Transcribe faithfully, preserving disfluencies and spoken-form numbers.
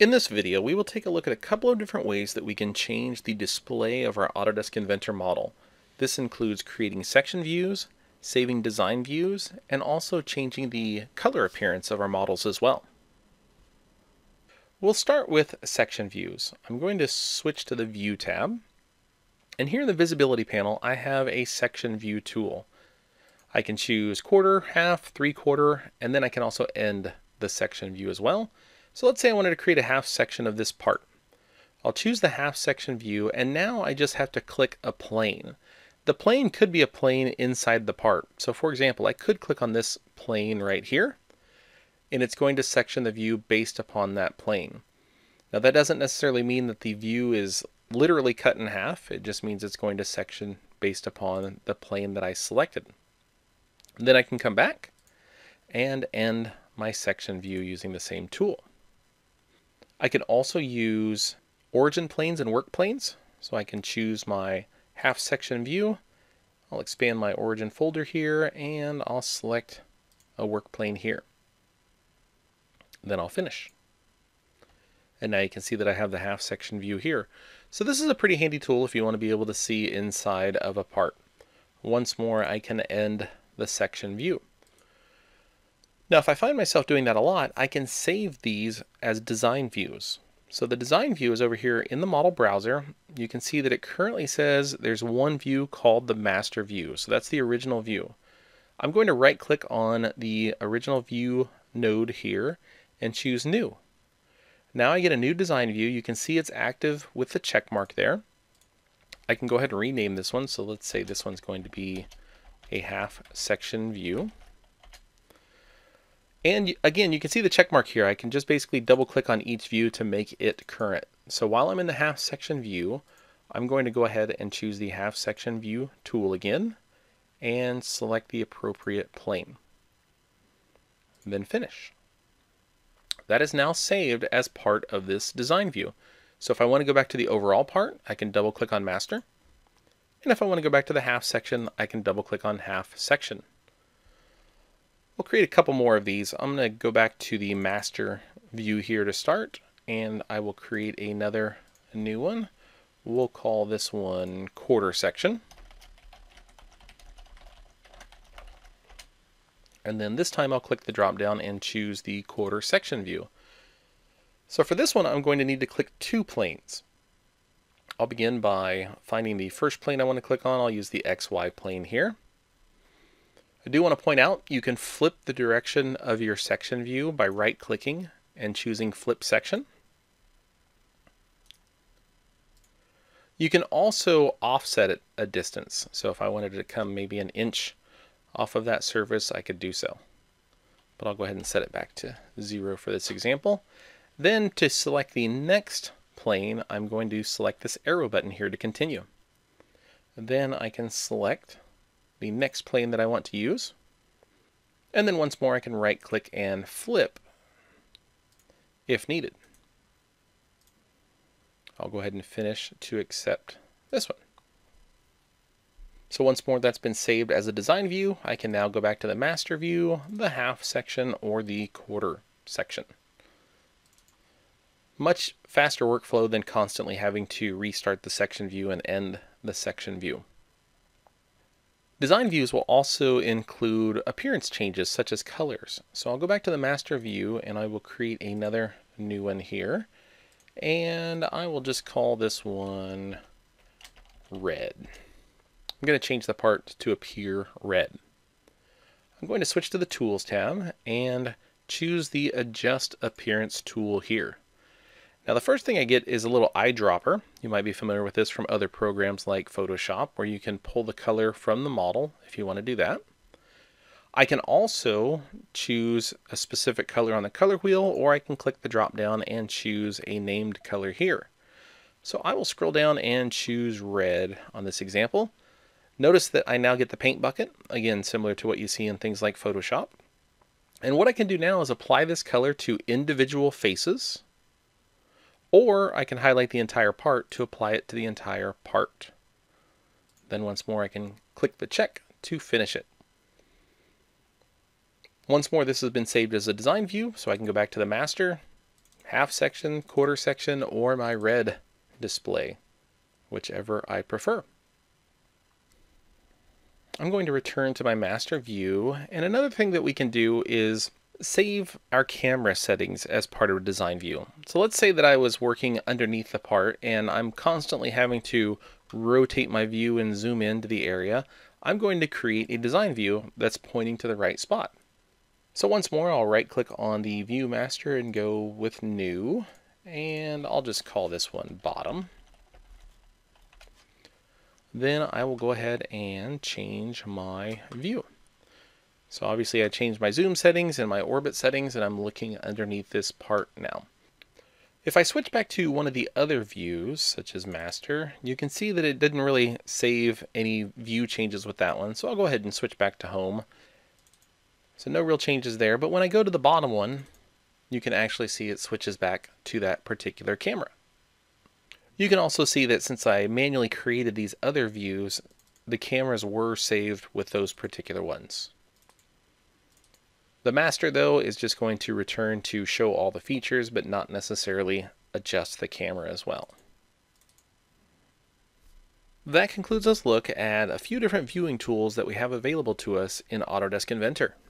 In this video, we will take a look at a couple of different ways that we can change the display of our Autodesk Inventor model. This includes creating section views, saving design views, and also changing the color appearance of our models as well. We'll start with section views. I'm going to switch to the View tab. And here in the Visibility panel, I have a section view tool. I can choose quarter, half, three quarter, and then I can also end the section view as well. So let's say I wanted to create a half section of this part. I'll choose the half section view, and now I just have to click a plane. The plane could be a plane inside the part. So for example, I could click on this plane right here, and it's going to section the view based upon that plane. Now that doesn't necessarily mean that the view is literally cut in half. It just means it's going to section based upon the plane that I selected. Then I can come back and end my section view using the same tool. I can also use origin planes and work planes. So I can choose my half section view. I'll expand my origin folder here and I'll select a work plane here. Then I'll finish. And now you can see that I have the half section view here. So this is a pretty handy tool if you want to be able to see inside of a part. Once more, I can end the section view. Now if I find myself doing that a lot, I can save these as design views. So the design view is over here in the model browser. You can see that it currently says there's one view called the master view. So that's the original view. I'm going to right click on the original view node here and choose new. Now I get a new design view. You can see it's active with the check mark there. I can go ahead and rename this one. So let's say this one's going to be a half section view. And again, you can see the check mark here. I can just basically double click on each view to make it current. So while I'm in the half section view, I'm going to go ahead and choose the half section view tool again and select the appropriate plane. Then finish. That is now saved as part of this design view. So if I want to go back to the overall part, I can double click on master. And if I want to go back to the half section, I can double click on half section. We'll create a couple more of these. I'm going to go back to the master view here to start, and I will create another new one. We'll call this one quarter section. And then this time I'll click the drop down and choose the quarter section view. So for this one, I'm going to need to click two planes. I'll begin by finding the first plane I want to click on. I'll use the X Y plane here. I do want to point out you can flip the direction of your section view by right clicking and choosing flip section. You can also offset it a distance. So if I wanted to come maybe an inch off of that surface, I could do so. But I'll go ahead and set it back to zero for this example. Then to select the next plane, I'm going to select this arrow button here to continue. Then I can select the next plane that I want to use. And then once more I can right click and flip if needed. I'll go ahead and finish to accept this one. So once more that's been saved as a design view, I can now go back to the master view, the half section, or the quarter section. Much faster workflow than constantly having to restart the section view and end the section view. Design views will also include appearance changes such as colors. So I'll go back to the master view and I will create another new one here. And I will just call this one red. I'm going to change the part to appear red. I'm going to switch to the Tools tab and choose the Adjust Appearance tool here. Now the first thing I get is a little eyedropper. You might be familiar with this from other programs like Photoshop, where you can pull the color from the model if you want to do that. I can also choose a specific color on the color wheel, or I can click the drop down and choose a named color here. So I will scroll down and choose red on this example. Notice that I now get the paint bucket, again similar to what you see in things like Photoshop. And what I can do now is apply this color to individual faces, or I can highlight the entire part to apply it to the entire part. Then once more I can click the check to finish it. Once more, this has been saved as a design view, so I can go back to the master, half section, quarter section, or my red display, whichever I prefer. I'm going to return to my master view, and another thing that we can do is save our camera settings as part of a design view. So let's say that I was working underneath the part and I'm constantly having to rotate my view and zoom into the area. I'm going to create a design view that's pointing to the right spot. So once more, I'll right click on the view master and go with new, and I'll just call this one bottom. Then I will go ahead and change my view. So obviously I changed my zoom settings and my orbit settings, and I'm looking underneath this part now. If I switch back to one of the other views, such as master, you can see that it didn't really save any view changes with that one. So I'll go ahead and switch back to home. So no real changes there, but when I go to the bottom one, you can actually see it switches back to that particular camera. You can also see that since I manually created these other views, the cameras were saved with those particular ones. The master, though, is just going to return to show all the features, but not necessarily adjust the camera as well. That concludes this look at a few different viewing tools that we have available to us in Autodesk Inventor.